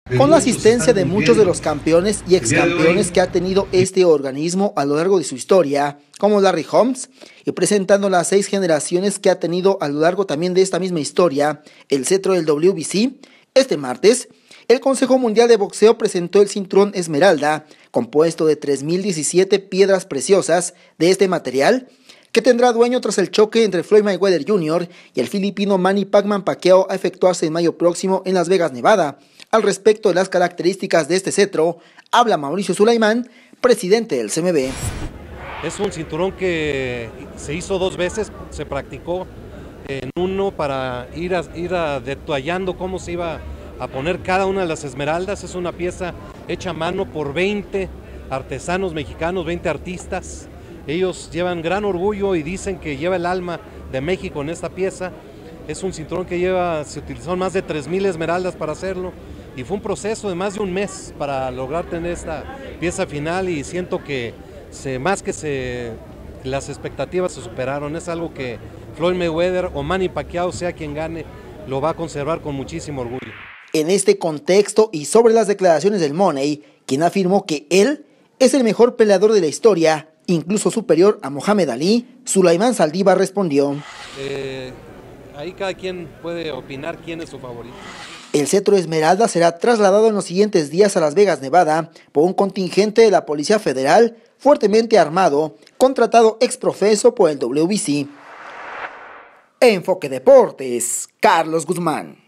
Con la asistencia de muchos de los campeones y excampeones que ha tenido este organismo a lo largo de su historia, como Larry Holmes, y presentando las 6 generaciones que ha tenido a lo largo también de esta misma historia, el cetro del WBC, este martes, el Consejo Mundial de Boxeo presentó el cinturón Esmeralda, compuesto de 3.017 piedras preciosas de este material, que tendrá dueño tras el choque entre Floyd Mayweather Jr. y el filipino Manny Pacquiao a efectuarse en mayo próximo en Las Vegas, Nevada. Al respecto de las características de este cetro, habla Mauricio Sulaimán, presidente del CMB. Es un cinturón que se hizo 2 veces, se practicó en uno para ir detallando cómo se iba a poner cada una de las esmeraldas. Es una pieza hecha a mano por 20 artesanos mexicanos, 20 artistas. Ellos llevan gran orgullo y dicen que lleva el alma de México en esta pieza. Es un cinturón que se utilizaron más de 3,000 esmeraldas para hacerlo y fue un proceso de más de un mes para lograr tener esta pieza final, y siento que las expectativas se superaron. Es algo que Floyd Mayweather o Manny Pacquiao, sea quien gane, lo va a conservar con muchísimo orgullo. En este contexto y sobre las declaraciones del Money, quien afirmó que él es el mejor peleador de la historia, incluso superior a Mohamed Ali, Sulaimán Saldívar respondió: ahí cada quien puede opinar quién es su favorito. El cetro Esmeralda será trasladado en los siguientes días a Las Vegas, Nevada, por un contingente de la Policía Federal fuertemente armado, contratado ex profeso por el WBC. Enfoque Deportes, Carlos Guzmán.